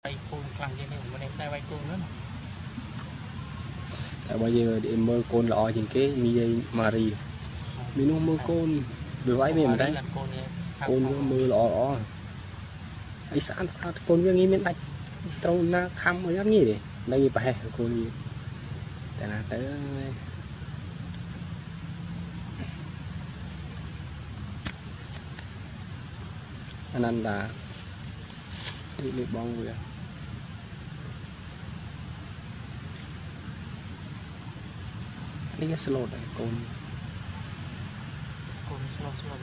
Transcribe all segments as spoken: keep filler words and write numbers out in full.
bay côn căng trên này mà em tay bay côn nữa tại bây giờ để mơ côn lọ những cái mi mari mình không mơ côn vừa vãi mình đấy côn mơ lọ lọ ấy sáng côn cái nghĩ mình đặt trâu na khăm mới ăn gì đấy đây phải côn gì tại là tới anh ăn đã đi được bong vừa đi cái slot này côn côn slot slot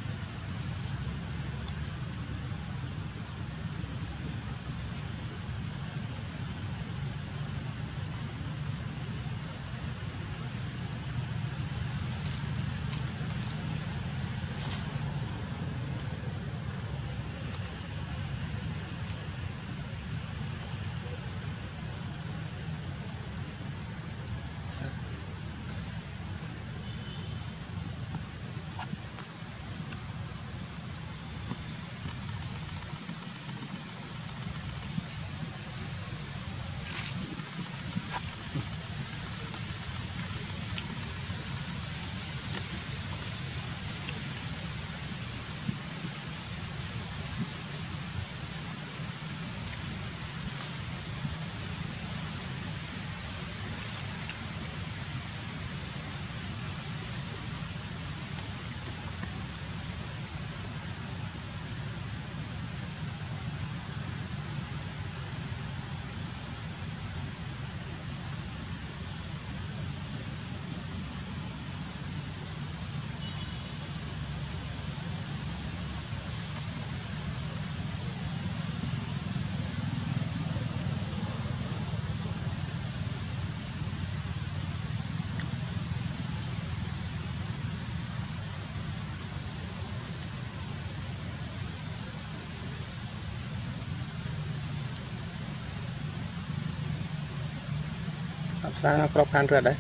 sao nó crop khăn rồi đấy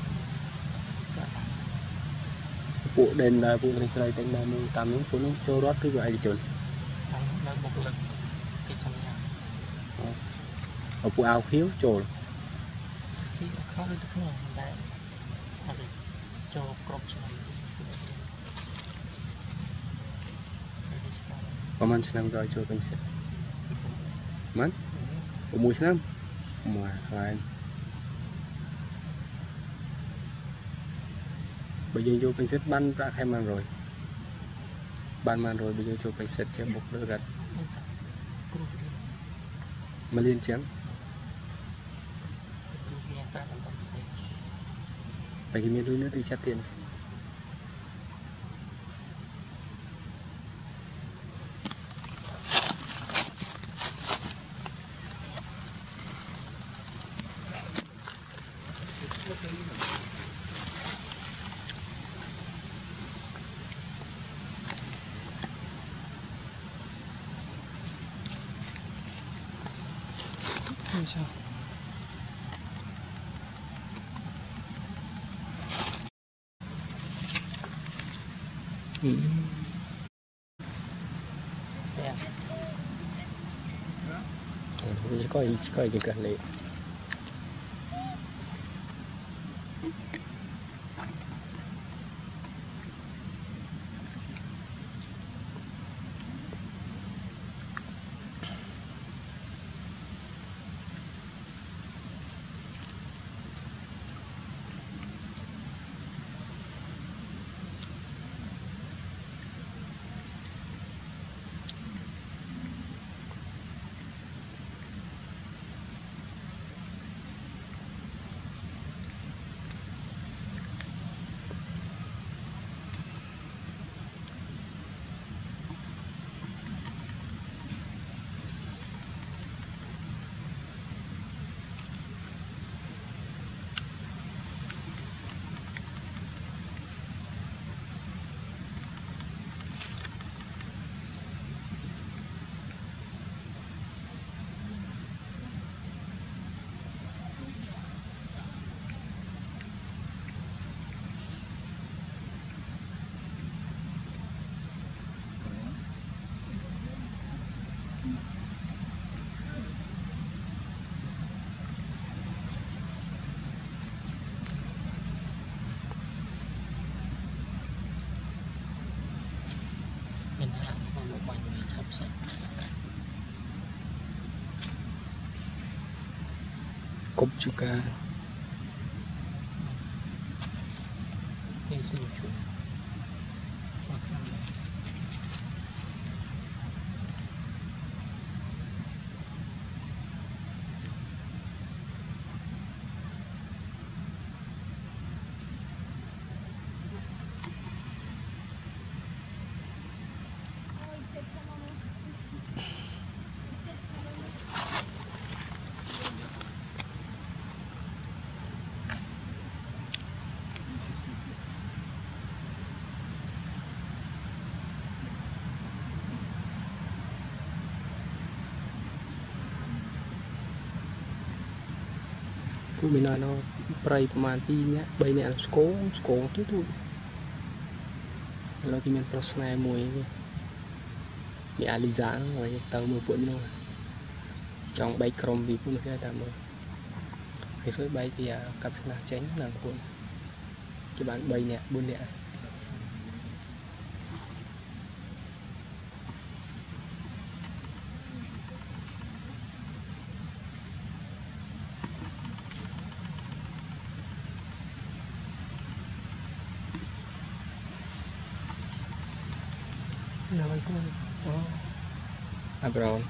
bộ đền là bộ này sẽ tên là mua tạm những cuốn cho rót cái gọi là chuẩn ở bộ áo khiếu trồi có mình sẽ làm rồi cho mình sẽ mất của mùi năm mà lại bây giờ vô mình sẽ bắn ra khai màn rồi ban màn rồi bây giờ cho mình sẽ chế bột đỡ gật mà liên chém bây giờ miền núi nữa thì chắc tiền sao ừ. xe chỉ có chỉ có chỉ cần lệ cục chú ca cái sự chủ hoặc là ผู้มีน้อยเนาะไปประมาณปีเนี้ยใบเนี่ยสโกงสโกงทุกทุกแล้วก็มีโปรสไนมวยนี่มีอาลิซานไว้เตามือปุ่นนู่นtrong bay crom vì cũng được ta mới cái số bay thì cặp là tránh là cuốn cái bán bay nè buôn nè là vậy con đó à brown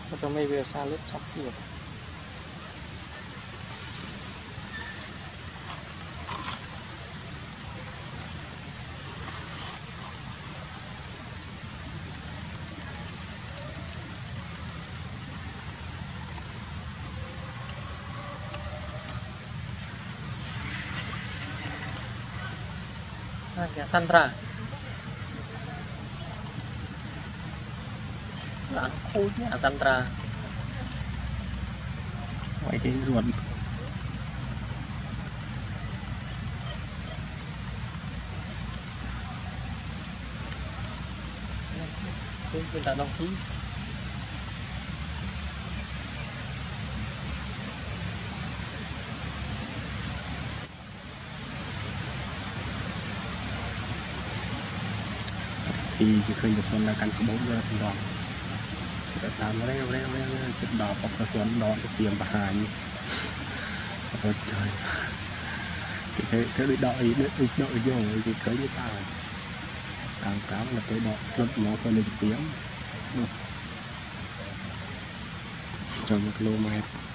tôi mới về xa lướt sắp kìa kìa Sandra ăn khô chứ à Sandra vậy thì ruột chúng ta đăng ký thì chỉ khơi được xuân là căn cứ bốn giờ thành đoàn tạm rêu rêu rêu chất đỏ bọc là xuân đó cái tiền bà hà như ôi trời cái thế thế bị đợi đợi đợi rồi thì cưới như tao càng cáo là tới đợi rất nó hơn được tiếng cho một km